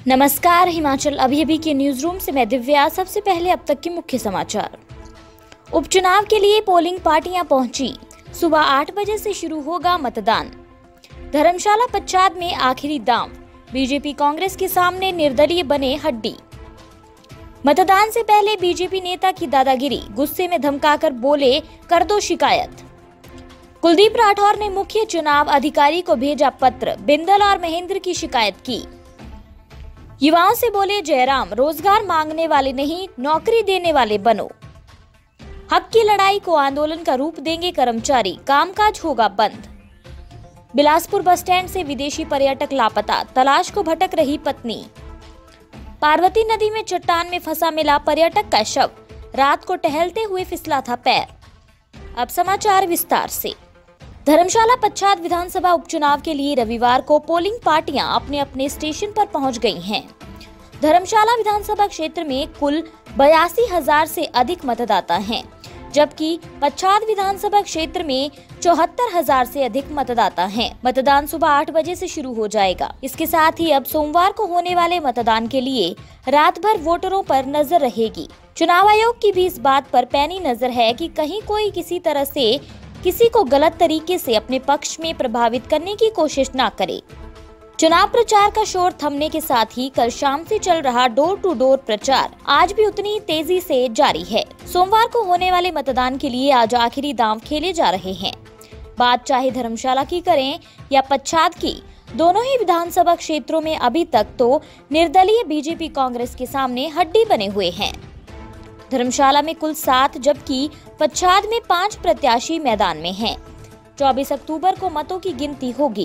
नमस्कार, हिमाचल अभी के न्यूज रूम से मैं दिव्या। सबसे पहले अब तक के मुख्य समाचार। उपचुनाव के लिए पोलिंग पार्टियां पहुंची। सुबह 8 बजे से शुरू होगा मतदान। धर्मशाला पच्छाद में आखिरी दांव। बीजेपी कांग्रेस के सामने निर्दलीय बने हड्डी। मतदान से पहले बीजेपी नेता की दादागिरी, गुस्से में धमकाकर बोले कर दो शिकायत। कुलदीप राठौर ने मुख्य चुनाव अधिकारी को भेजा पत्र, बिंदल और महेंद्र की शिकायत की। युवाओं से बोले जयराम, रोजगार मांगने वाले नहीं, नौकरी देने वाले बनो। हक की लड़ाई को आंदोलन का रूप देंगे कर्मचारी, कामकाज होगा बंद। बिलासपुर बस स्टैंड से विदेशी पर्यटक लापता, तलाश को भटक रही पत्नी। पार्वती नदी में चट्टान में फंसा मिला पर्यटक का शव, रात को टहलते हुए फिसला था पैर। अब समाचार विस्तार से। धर्मशाला पच्छाद विधानसभा उपचुनाव के लिए रविवार को पोलिंग पार्टियां अपने अपने स्टेशन पर पहुंच गई हैं। धर्मशाला विधानसभा क्षेत्र में कुल 82,000 से अधिक मतदाता हैं, जबकि पच्छाद विधानसभा क्षेत्र में 74,000 से अधिक मतदाता हैं। मतदान सुबह 8 बजे से शुरू हो जाएगा। इसके साथ ही अब सोमवार को होने वाले मतदान के लिए रात भर वोटरों पर नजर रहेगी। चुनाव आयोग की भी इस बात पर पैनी नजर है कि कहीं कोई किसी तरह से किसी को गलत तरीके से अपने पक्ष में प्रभावित करने की कोशिश न करे। चुनाव प्रचार का शोर थमने के साथ ही कल शाम से चल रहा डोर टू डोर प्रचार आज भी उतनी ही तेजी से जारी है। सोमवार को होने वाले मतदान के लिए आज आखिरी दांव खेले जा रहे हैं। बात चाहे धर्मशाला की करें या पच्छाद की, दोनों ही विधानसभा क्षेत्रों में अभी तक तो निर्दलीय बीजेपी कांग्रेस के सामने हड्डी बने हुए हैं। धर्मशाला में कुल 7 जबकि पच्छाद में 5 प्रत्याशी मैदान में हैं। 24 अक्टूबर को मतों की गिनती होगी।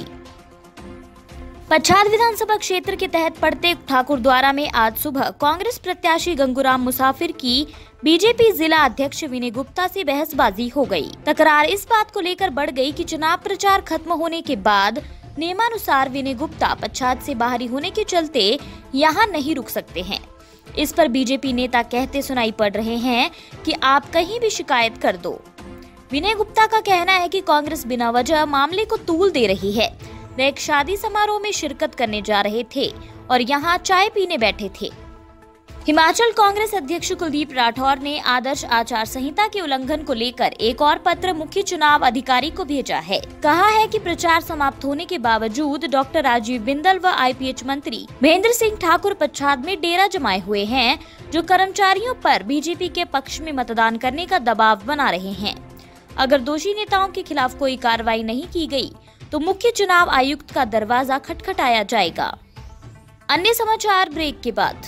पच्छाद विधानसभा क्षेत्र के तहत पड़ते ठाकुरद्वारा में आज सुबह कांग्रेस प्रत्याशी गंगूराम मुसाफिर की बीजेपी जिला अध्यक्ष विनय गुप्ता से बहसबाजी हो गई। तकरार इस बात को लेकर बढ़ गई कि चुनाव प्रचार खत्म होने के बाद नियमानुसार विनय गुप्ता पच्छाद से बाहरी होने के चलते यहाँ नहीं रुक सकते हैं। इस पर बीजेपी नेता कहते सुनाई पड़ रहे हैं कि आप कहीं भी शिकायत कर दो। विनय गुप्ता का कहना है कि कांग्रेस बिना वजह मामले को तूल दे रही है। वे एक शादी समारोह में शिरकत करने जा रहे थे और यहाँ चाय पीने बैठे थे। हिमाचल कांग्रेस अध्यक्ष कुलदीप राठौर ने आदर्श आचार संहिता के उल्लंघन को लेकर एक और पत्र मुख्य चुनाव अधिकारी को भेजा है। कहा है कि प्रचार समाप्त होने के बावजूद डॉक्टर राजीव बिंदल व आईपीएच मंत्री महेंद्र सिंह ठाकुर पच्छाद में डेरा जमाए हुए हैं, जो कर्मचारियों पर बीजेपी के पक्ष में मतदान करने का दबाव बना रहे हैं। अगर दोषी नेताओं के खिलाफ कोई कार्रवाई नहीं की गई तो मुख्य चुनाव आयुक्त का दरवाजा खटखटाया जाएगा। अन्य समाचार ब्रेक के बाद।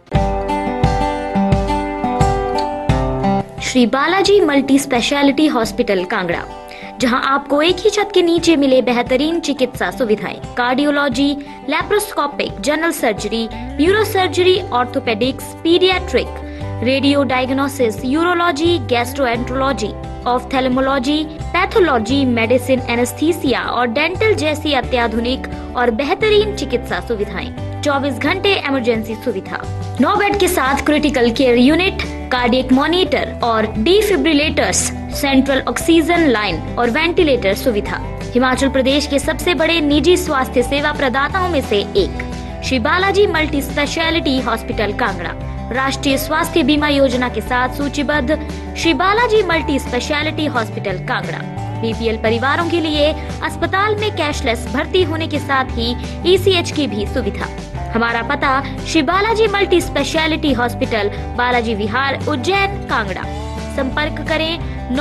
Shri Balaji multi speciality hospital Kangra, जहां आपको एक ही छत के नीचे मिले बेहतरीन चिकित्सा सुविधाएं, cardiology, laparoscopic, general surgery, neuro surgery, orthopaedics, paediatric, radio diagnosis, urology, gastroenterology, ophthalmology, pathology, medicine, anaesthesia और डेंटल जैसी अत्याधुनिक और बेहतरीन चिकित्सा सुविधाएं, 24 घंटे इमरजेंसी सुविधा, 9 बेड के साथ critical care unit, cardiac monitor और डिफिब्रिलेटर्स, सेंट्रल ऑक्सीजन लाइन और वेंटिलेटर सुविधा। हिमाचल प्रदेश के सबसे बड़े निजी स्वास्थ्य सेवा प्रदाताओं में से एक Shri Balaji multi speciality hospital Kangra राष्ट्रीय स्वास्थ्य बीमा योजना के साथ सूचीबद्ध Shri Balaji multi speciality hospital Kangra BPL परिवारों के लिए अस्पताल में कैशलेस भर्ती होने के साथ ही ईसीएच की भी सुविधा। हमारा पता Shri Balaji multi speciality hospital, Balaji Vihar, Ujjain, Kangra. संपर्क करें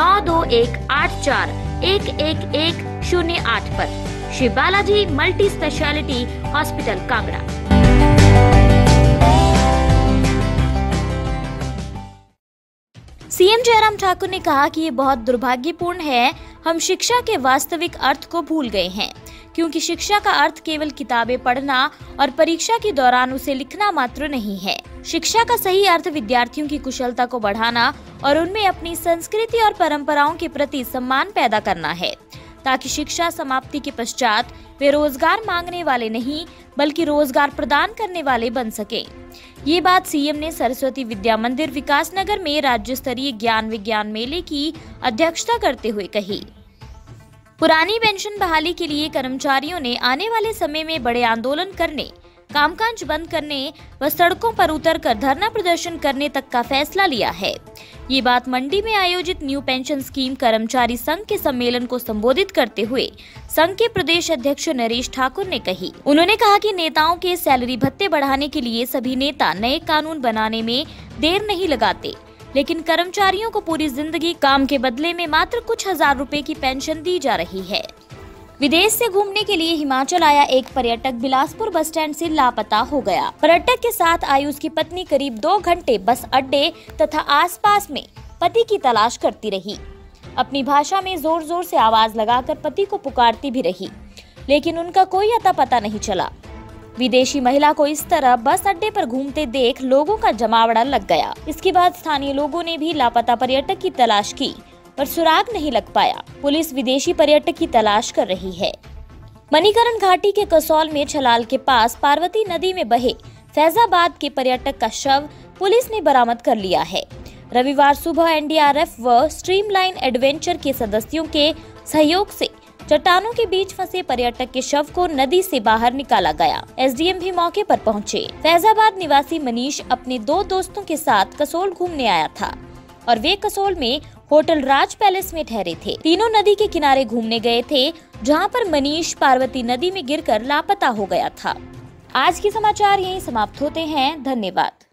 9218411108 पर। Shri Balaji multi speciality hospital Kangra. CM Jairam Thakur ने कहा कि ये बहुत दुर्भाग्यपूर्ण है, हम शिक्षा के वास्तविक अर्थ को भूल गए हैं, क्योंकि शिक्षा का अर्थ केवल किताबें पढ़ना और परीक्षा के दौरान उसे लिखना मात्र नहीं है। शिक्षा का सही अर्थ विद्यार्थियों की कुशलता को बढ़ाना और उनमें अपनी संस्कृति और परंपराओं के प्रति सम्मान पैदा करना है, ताकि शिक्षा समाप्ति के पश्चात वे रोजगार मांगने वाले नहीं बल्कि रोजगार प्रदान करने वाले बन सके। ये बात सीएम ने सरस्वती विद्या मंदिर विकासनगर में राज्य स्तरीय ज्ञान विज्ञान मेले की अध्यक्षता करते हुए कही। पुरानी पेंशन बहाली के लिए कर्मचारियों ने आने वाले समय में बड़े आंदोलन करने कामकाज बंद करने व सड़कों पर उतरकर धरना प्रदर्शन करने तक का फैसला लिया है। ये बात मंडी में आयोजित न्यू पेंशन स्कीम कर्मचारी संघ के सम्मेलन को संबोधित करते हुए संघ के प्रदेश अध्यक्ष नरेश ठाकुर ने कही। उन्होंने कहा कि नेताओं के सैलरी भत्ते बढ़ाने के लिए सभी नेता नए कानून बनाने में देर नहीं लगाते, लेकिन कर्मचारियों को पूरी जिंदगी काम के बदले में मात्र कुछ हजार रुपए की पेंशन दी जा रही है। विदेश से घूमने के लिए हिमाचल आया एक पर्यटक बिलासपुर बस स्टैंड से लापता हो गया। पर्यटक के साथ आई उसकी पत्नी करीब 2 घंटे बस अड्डे तथा आसपास में पति की तलाश करती रही। अपनी भाषा में जोर जोर से आवाज लगाकर पति को पुकारती भी रही, लेकिन उनका कोई अता पता नहीं चला। विदेशी महिला को इस तरह बस अड्डे पर घूमते देख लोगों का जमावड़ा लग गया। इसके बाद स्थानीय लोगों ने भी लापता पर्यटक की तलाश की, पर सुराग नहीं लग पाया। पुलिस विदेशी पर्यटक की तलाश कर रही है। मणिकरण घाटी के कसौल में छलाल के पास पार्वती नदी में बहे फैजाबाद के पर्यटक का शव पुलिस ने बरामद कर लिया है। रविवार सुबह एनडीआरएफ व स्ट्रीमलाइन एडवेंचर के सदस्यों के सहयोग से चट्टानों के बीच फंसे पर्यटक के शव को नदी से बाहर निकाला गया। एसडीएम भी मौके पर पहुंचे। फैजाबाद निवासी मनीष अपने 2 दोस्तों के साथ कसोल घूमने आया था और वे कसोल में होटल राज पैलेस में ठहरे थे। तीनों नदी के किनारे घूमने गए थे, जहां पर मनीष पार्वती नदी में गिरकर लापता हो गया था। आज के समाचार यहीं समाप्त होते हैं। धन्यवाद।